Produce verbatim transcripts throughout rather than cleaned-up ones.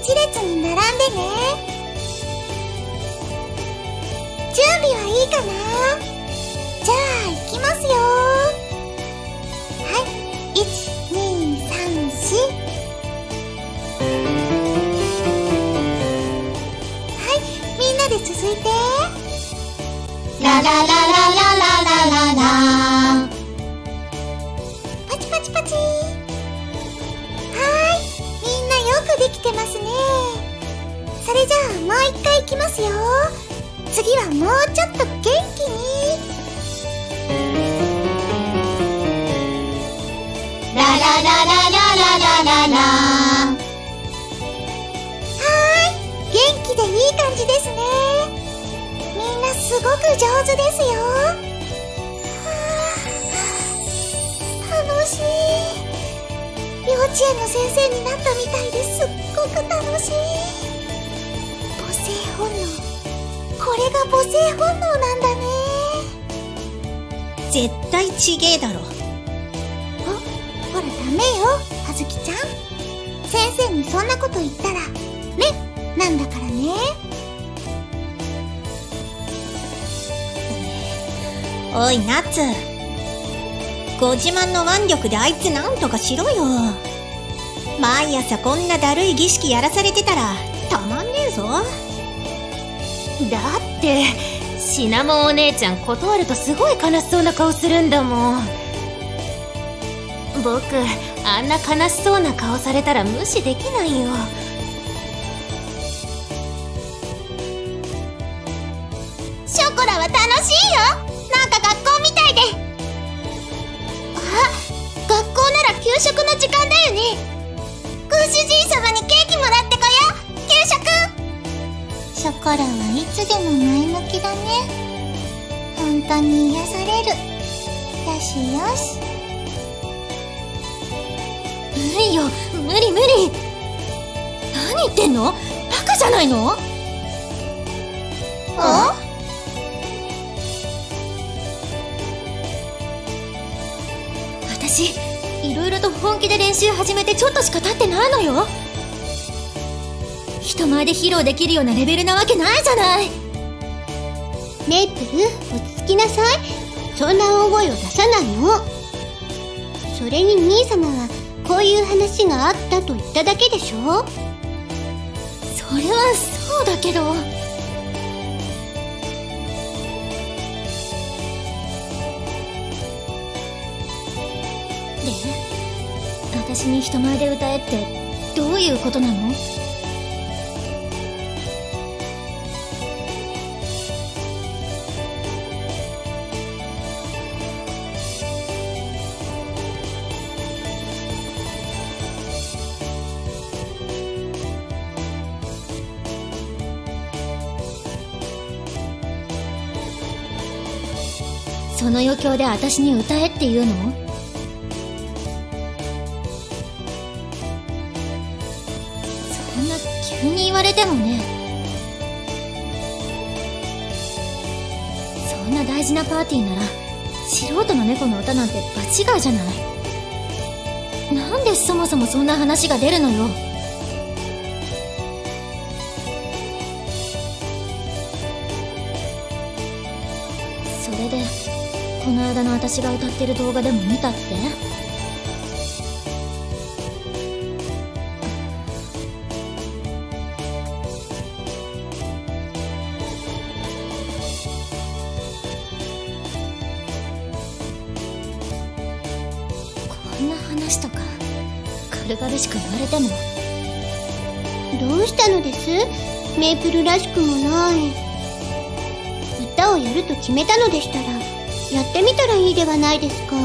一列に並んでね。準備はいいかな？じゃあ行きますよ。はい、いち、に、さん、し。はい、みんなで続いて。ラララララララララ。パチパチパチ。はーい、みんなよくできてますね。それじゃあもう一回いきますよ。次はもうちょっと元気に。ラララララララララ。はーい、元気でいい感じですね。みんなすごく上手ですよ。楽しい。幼稚園の先生になったみたいですっごく楽しい。母性本能、これが母性本能なんだね。 絶対ちげえだろ。 あ、ほらダメよ、はずきちゃん。先生にそんなこと言ったらね、なんだからね。 おいナッツ、ご自慢の腕力であいつなんとかしろよ。毎朝こんなだるい儀式やらされてたらたまんねえぞ。 だってシナモンお姉ちゃん断るとすごい悲しそうな顔するんだもん。僕あんな悲しそうな顔されたら無視できないよ。 ショコラは楽しいよ。なんか学校みたいで。あ、学校なら給食の時間だよね。ご主人様にケーキもらってこよう。給食。ショコラはいつでも前向きだね。本当に癒される。よしよし。 無理よ、無理無理。何言ってんの？バカじゃないの？ あ？ 私いろいろと本気で練習始めてちょっとしか経ってないのよ。人前で披露できるようなレベルなわけないじゃない。 メイプル、落ち着きなさい。そんな大声を出さないの。それに兄様はこういう話があったと言っただけでしょ。 それはそうだけど。で、私に人前で歌えってどういうことなの？その余興で私に歌えって言うの？そんな急に言われてもね。そんな大事なパーティーなら素人の猫の歌なんて場違いじゃない。なんでそもそもそんな話が出るのよ。それでこの間の私が歌ってる動画でも見たって？こんな話とか軽々しく言われても。 どうしたのです？メイプルらしくもない。歌をやると決めたのでしたらやってみたらいいではないですか。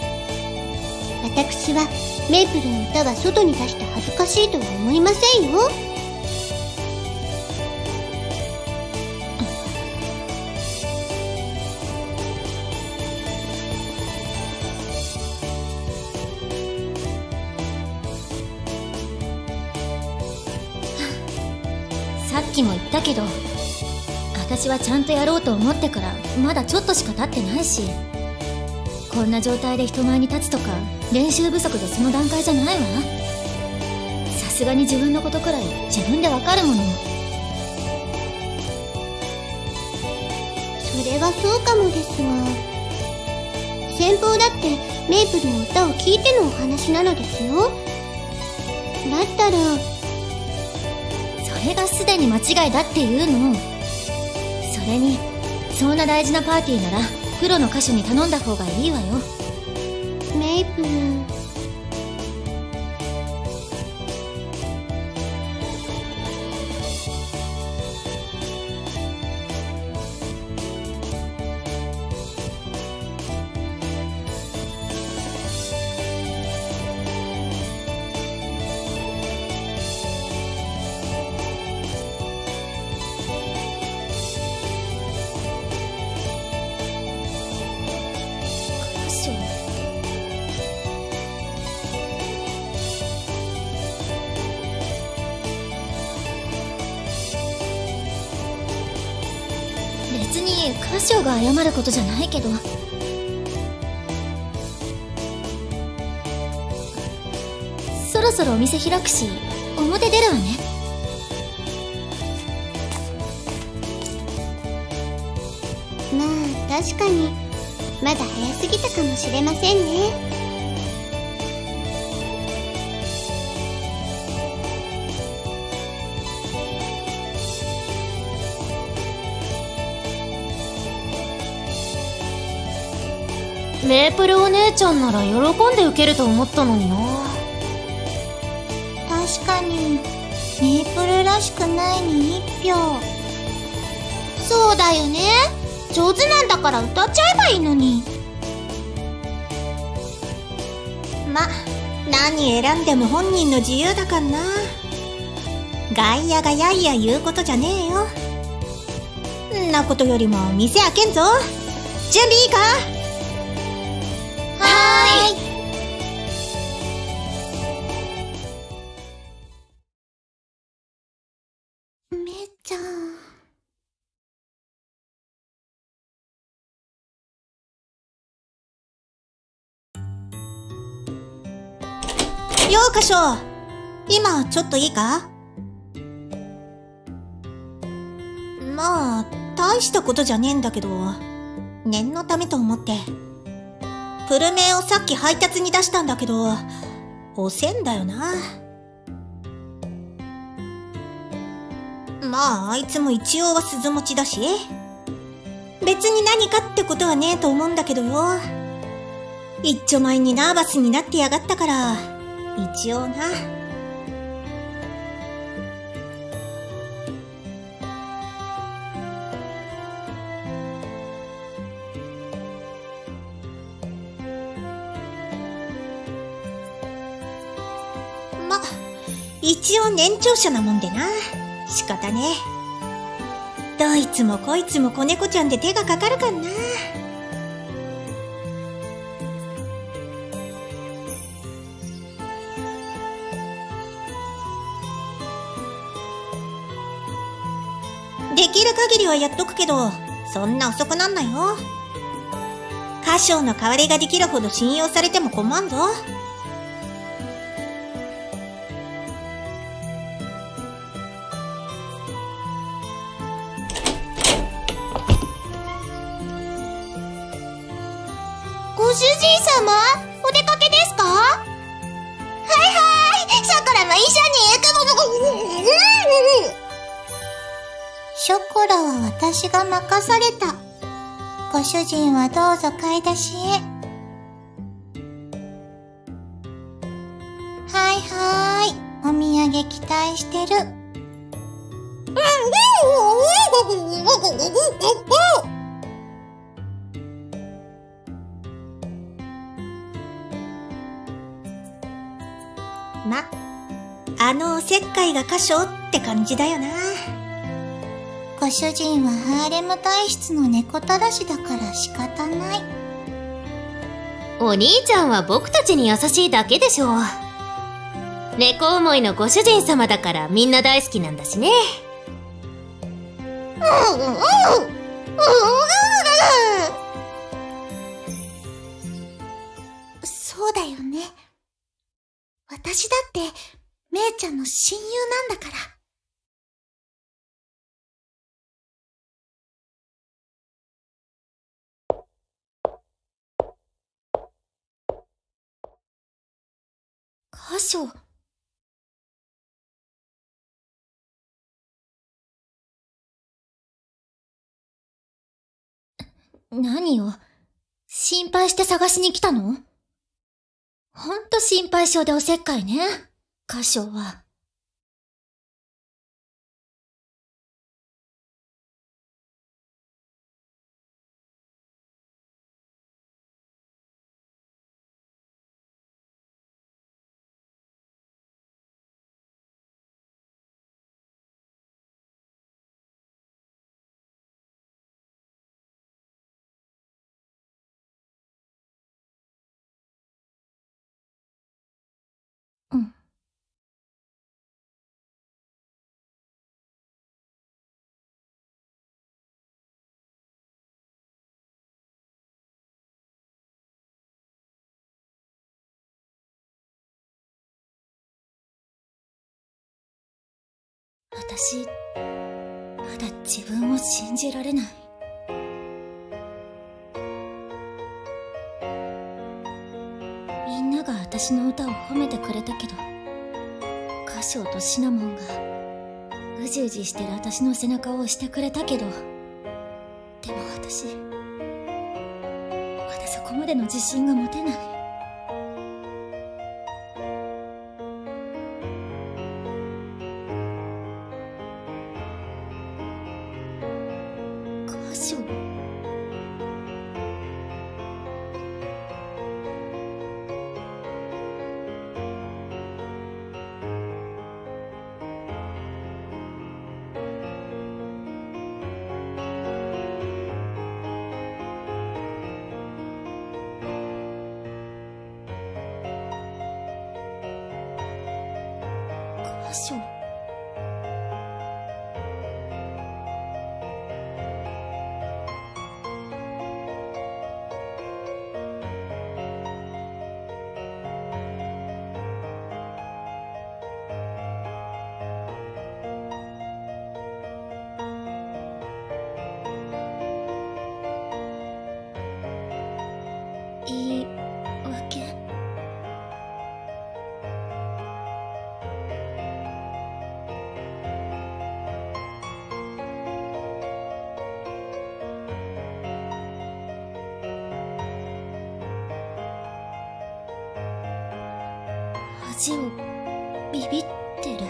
私はメイプルの歌は外に出して恥ずかしいとは思いませんよ。 さっきも言ったけど、私はちゃんとやろうと思ってからまだちょっとしか経ってないし、こんな状態で人前に立つとか練習不足でその段階じゃないわ。さすがに自分のことくらい自分でわかるもの。 それはそうかもですが、先方だってメイプルの歌を聴いてのお話なのですよ。だったらそれがすでに間違いだっていうの。それにそんな大事なパーティーならプロの歌手に頼んだ方がいいわよ。 メイプル、 別に歌唱が謝ることじゃないけど、そろそろお店開くし表出るわね。 まあ確かにまだ早すぎたかもしれませんね。 メープルお姉ちゃんなら喜んで受けると思ったのにな。 確かにメープルらしくないに一票。そうだよね、上手なんだから歌っちゃえばいいのに。 ま、何選んでも本人の自由だかんな。外野がやいや言うことじゃねえよ。んなことよりも店開けんぞ。準備いいか？ はーい。めっちゃん。 ようかしょ。今ちょっといいか？まあ、大したことじゃねえんだけど、念のためと思って。プルメをさっき配達に出したんだけど、遅えんだよな。まあ、あいつも一応は鈴持ちだし、別に何かってことはねえと思うんだけどよ。一丁前にナーバスになってやがったから、一応な。ま、一応年長者なもんでな。仕方ねえ。どいつもこいつも子猫ちゃんで手がかかるかんな。できる限りはやっとくけど、そんな遅くなんなよ。歌唱の代わりができるほど信用されても困んぞ。 ご主人様、お出かけですか？はいはい、ショコラも一緒に。ショコラは私が任された。ご主人はどうぞ買い出しへ。はいはーい、お土産期待してる。 ま、あのおせっかいが歌唱って感じだよな。 ご主人はハーレム体質の猫たらしだから仕方ない。 お兄ちゃんは僕たちに優しいだけでしょう。猫思いのご主人様だからみんな大好きなんだしね。 そうだよね。私だってめいちゃんの親友なんだから。 箇所。何よ。心配して探しに来たの？ほんと心配性でおせっかいね。箇所は。うん。私、まだ自分を信じられない。みんなが私の歌を褒めてくれたけど、歌唱とシナモンがうじうじしてる私の背中を押してくれたけど、でも私、まだそこまでの自信が持てない。歌唱。歌唱。言い訳？恥をビビってる。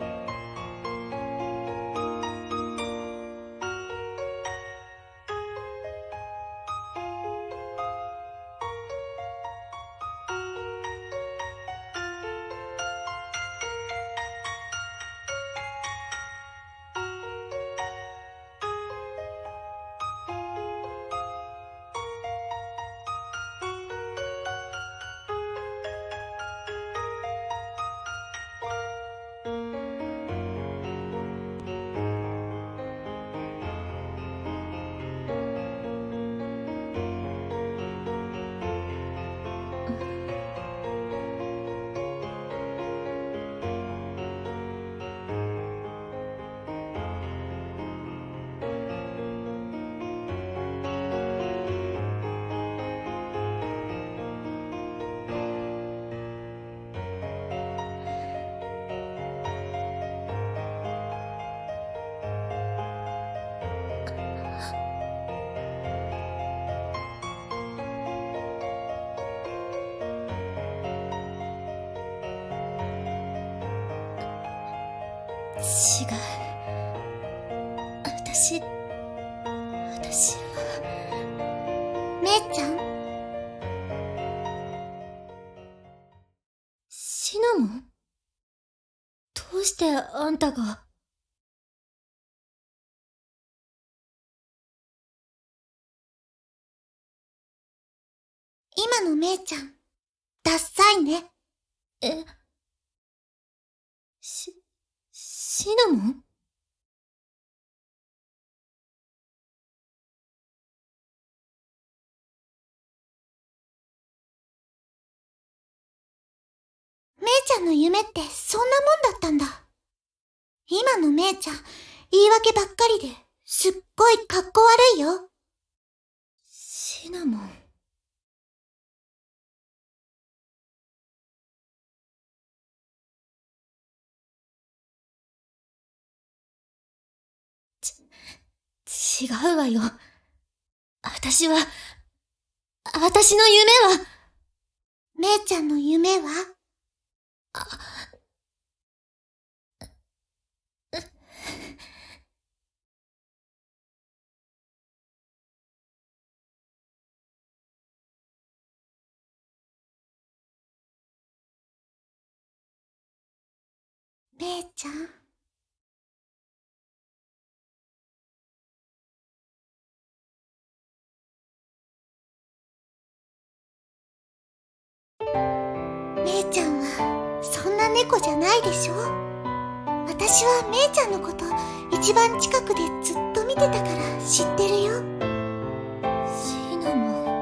違う。私、私は。 めいちゃん、 シナモン？どうしてあんたが。 今のめいちゃん、ダッサいね。 え、し、シナモン？ めいちゃんの夢ってそんなもんだったんだ。今のめいちゃん、言い訳ばっかりですっごいかっこ悪いよ。 シナモン。ち、違うわよ。私は、私の夢は、 めいちゃんの夢は？めいちゃん。めいちゃんはそんな猫じゃないでしょ。私はめいちゃんのこと一番近くでずっと見てたから知ってるよ。 シナモン。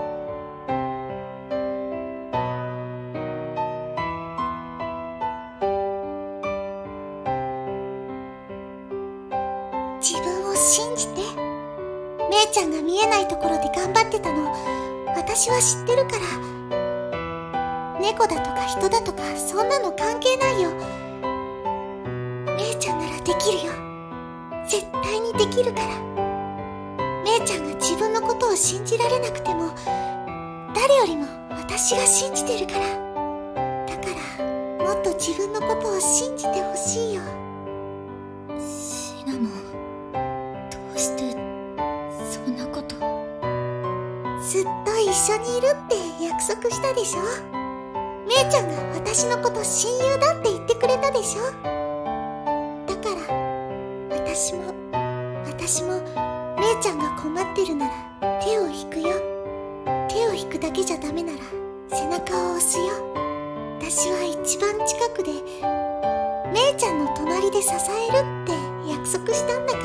自分を信じて。めいちゃんが見えないところで頑張ってたの私は知ってるから。猫だとか人だとかそんなの関係ないよ。めいちゃんならできるよ。絶対にできるから。めいちゃんが自分のことを信じられなくても誰よりも私が信じてるから。だからもっと自分のことを信じてほしいよ。 シナモン、どうしてそんなこと。 ずっと一緒にいるって約束したでしょ。めいちゃんが私のこと親友だって言ってくれたでしょ。だから私も私もめいちゃんが困ってるなら手を引くよ。手を引くだけじゃダメなら背中を押すよ。私は一番近くでめいちゃんの隣で支えるって約束したんだから。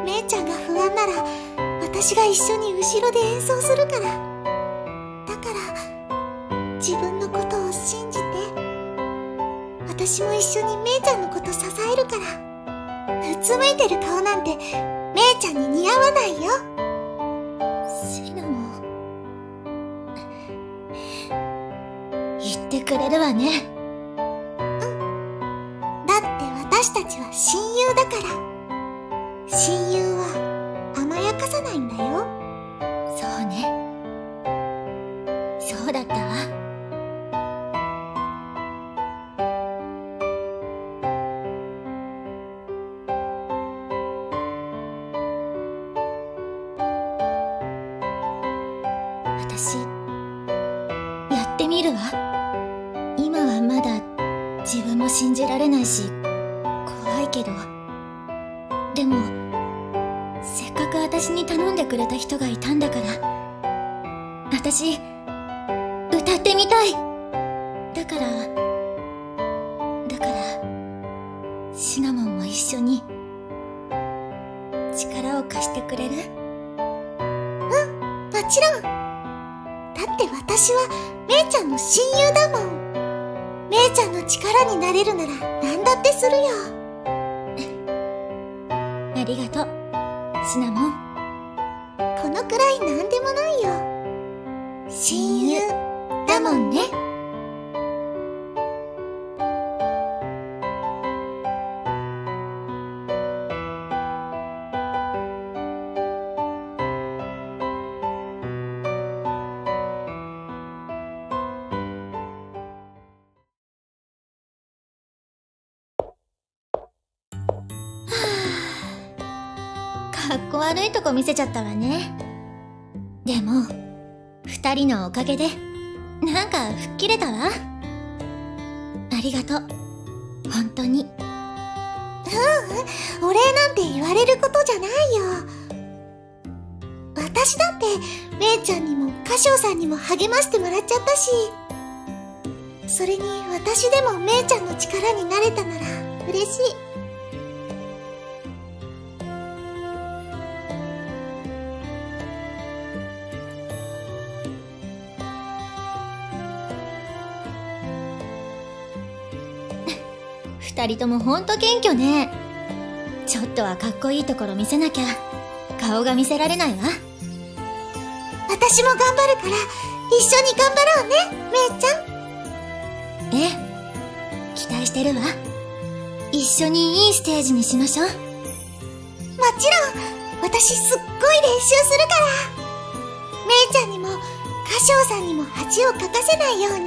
めいちゃんが不安なら私が一緒に後ろで演奏するから。だから自分のことを信じて。私も一緒にめいちゃんのこと支えるから。うつむいてる顔なんてめいちゃんに似合わないよ。 シナモン。言ってくれるわね。 だって私たちは親友だから。親友は甘やかさないんだよ。 そうね。そうだったわ。私、やってみるわ。今はまだ自分も信じられないし、怖いけど。でも、せっかく私に頼んでくれた人がいたんだから、私、歌ってみたい。だから、だから、シナモンも一緒に、力を貸してくれる？ うん、もちろん。だって私はめいちゃんの親友だもん。めいちゃんの力になれるなら何だってするよ。 ありがとう、シナモン。 このくらいなんでもないよ。親友だもんね。 かっこ悪いとこ見せちゃったわね。でも、二人のおかげで、なんか吹っ切れたわ。ありがとう。本当に。 ううん、お礼なんて言われることじゃないよ。私だってめいちゃんにも歌唱さんにも励ましてもらっちゃったし、それに私でもめいちゃんの力になれたなら嬉しい。 二人ともほんと謙虚ね。ちょっとはかっこいいところ見せなきゃ顔が見せられないわ。 私も頑張るから一緒に頑張ろうね、めいちゃん。 ええ、期待してるわ。一緒にいいステージにしましょう。 もちろん、私すっごい練習するから。めいちゃんにも歌唱さんにも恥をかかせないように。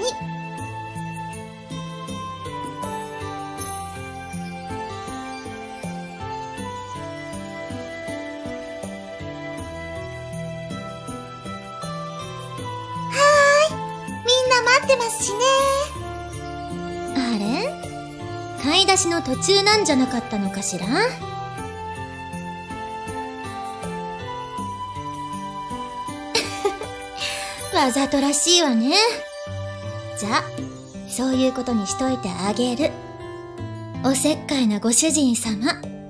待ってますしね。 あれ？買い出しの途中なんじゃなかったのかしら？わざとらしいわね。じゃあ、そういうことにしといてあげる。おせっかいなご主人様。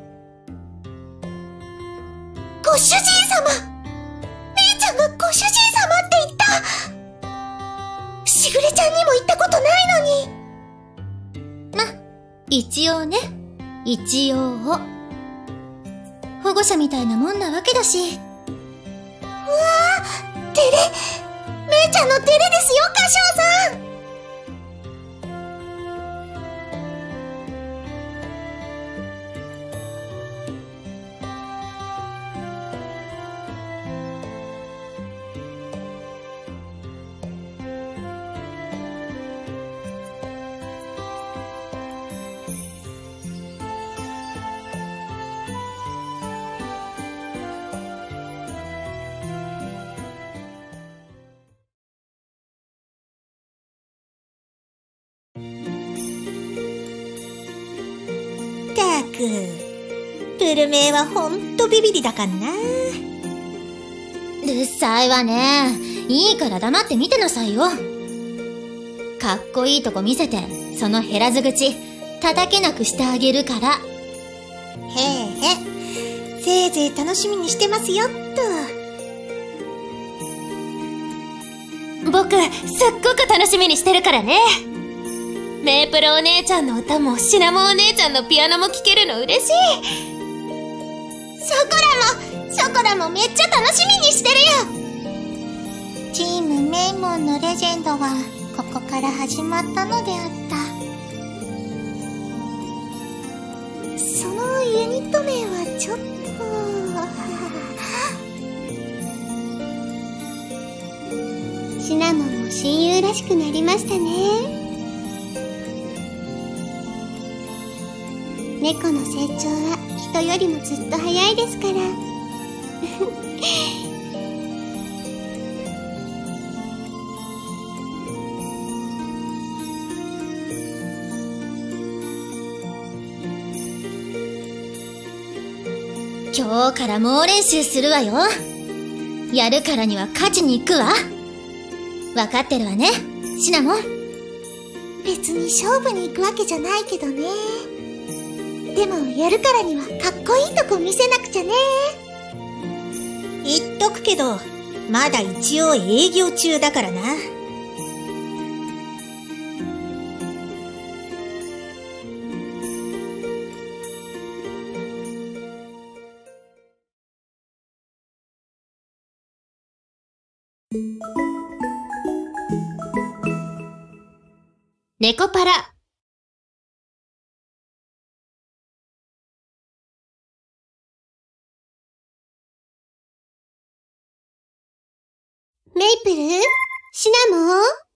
ご主人様！めいちゃんがご主人様って言った！しぐれちゃんにも言ったことないのに。 ま、一応ね。一応。保護者みたいなもんなわけだし。 うわぁ、照れ。めいちゃんの照れですよ、歌唱さん。 ったく、プルメイはほんとビビリだかんな。 うるさいわね。いいから黙って見てなさいよ。かっこいいとこ見せて、その減らず口叩けなくしてあげるから。 へえへ、せいぜい楽しみにしてますよっと。僕すっごく楽しみにしてるからね。メープルお姉ちゃんの歌もシナモンお姉ちゃんのピアノも聴けるの嬉しい。 ショコラもショコラもめっちゃ楽しみにしてるよ。チームメイモンのレジェンドはここから始まったのであった。そのユニット名はちょっと。シナモンも親友らしくなりましたね。猫の成長は人よりもずっと早いですから。 今日から猛練習するわよ。やるからには勝ちに行くわ。わかってるわね、シナモン。 別に勝負に行くわけじゃないけどね。でもやるからにはかっこいいとこ見せなくちゃね。 言っとくけど、まだ一応営業中だからな。 猫パラ。 メイプル？シナモン？